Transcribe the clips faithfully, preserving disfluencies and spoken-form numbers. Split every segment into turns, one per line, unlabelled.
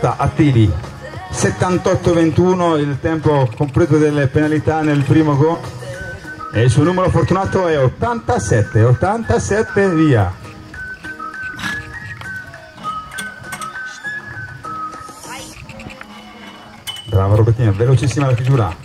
Roberta Attili. settantotto ventuno il tempo completo delle penalità nel primo go, e il suo numero fortunato è ottantasette, ottantasette, via. Brava Robertina, velocissima la chiusura.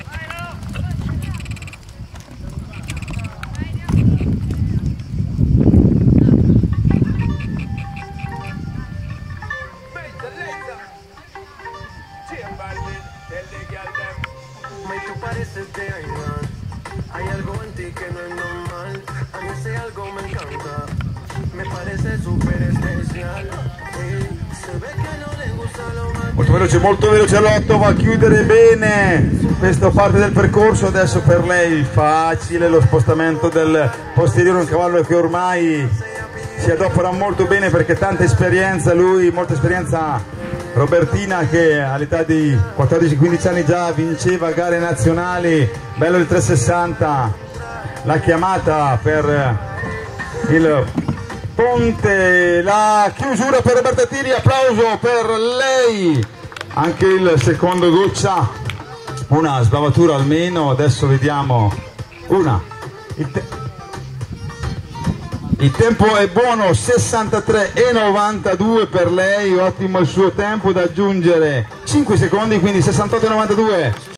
Tú pareces de Ayman. Hay algo en ti que no es normal. A mí ese algo me encanta. Me parece super especial. Hey, se ve che non le gusta lo más.
Molto veloce, molto veloce l'otto, va a chiudere bene questa parte del percorso. Adesso per lei facile lo spostamento del posteriore, un cavallo che ormai si adopera molto bene perché tanta esperienza, lui molta esperienza. Robertina, che all'età di quattordici quindici anni già vinceva gare nazionali, bello il trecentosessanta, la chiamata per il ponte, la chiusura per Roberta Attili, applauso per lei, anche il secondo goccia, una sbavatura almeno, adesso vediamo una, il te Il tempo è buono, sessantatré e novantadue per lei, ottimo il suo tempo, da aggiungere cinque secondi, quindi sessantotto e novantadue.